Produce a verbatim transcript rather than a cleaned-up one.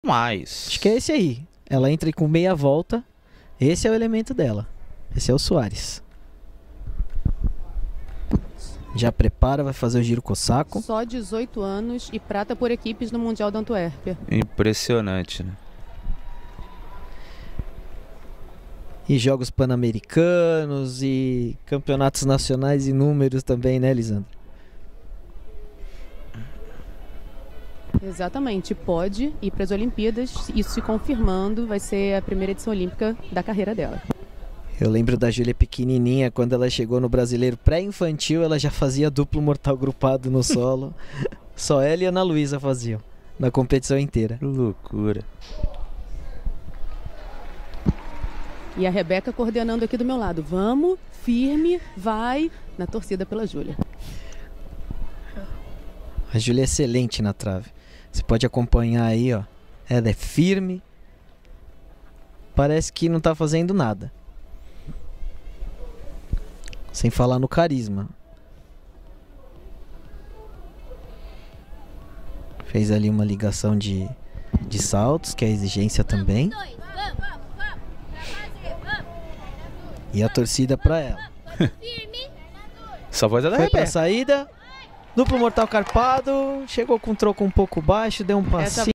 mais. Acho que é esse aí. Ela entra com meia volta. Esse é o elemento dela. Esse é o Soares. Já prepara, vai fazer o giro cossaco. Só dezoito anos e prata por equipes no Mundial da Antuérpia. Impressionante, né? E Jogos Pan-Americanos e campeonatos nacionais inúmeros também, né, Lisandro? Exatamente, pode ir para as Olimpíadas, isso se confirmando, vai ser a primeira edição olímpica da carreira dela. Eu lembro da Júlia pequenininha, quando ela chegou no Brasileiro pré-infantil, ela já fazia duplo mortal grupado no solo. Só ela e a Ana Luísa faziam, na competição inteira. Que loucura. E a Rebeca coordenando aqui do meu lado. Vamos, firme, vai, na torcida pela Júlia. A Júlia é excelente na trave. Você pode acompanhar aí, ó. Ela é firme. Parece que não tá fazendo nada. Sem falar no carisma. Fez ali uma ligação de, de saltos, que é a exigência também. E a torcida pra ela. Essa voz é da Foi pra Rebeca. saída. Duplo mortal carpado. Chegou com um troco um pouco baixo, deu um passinho.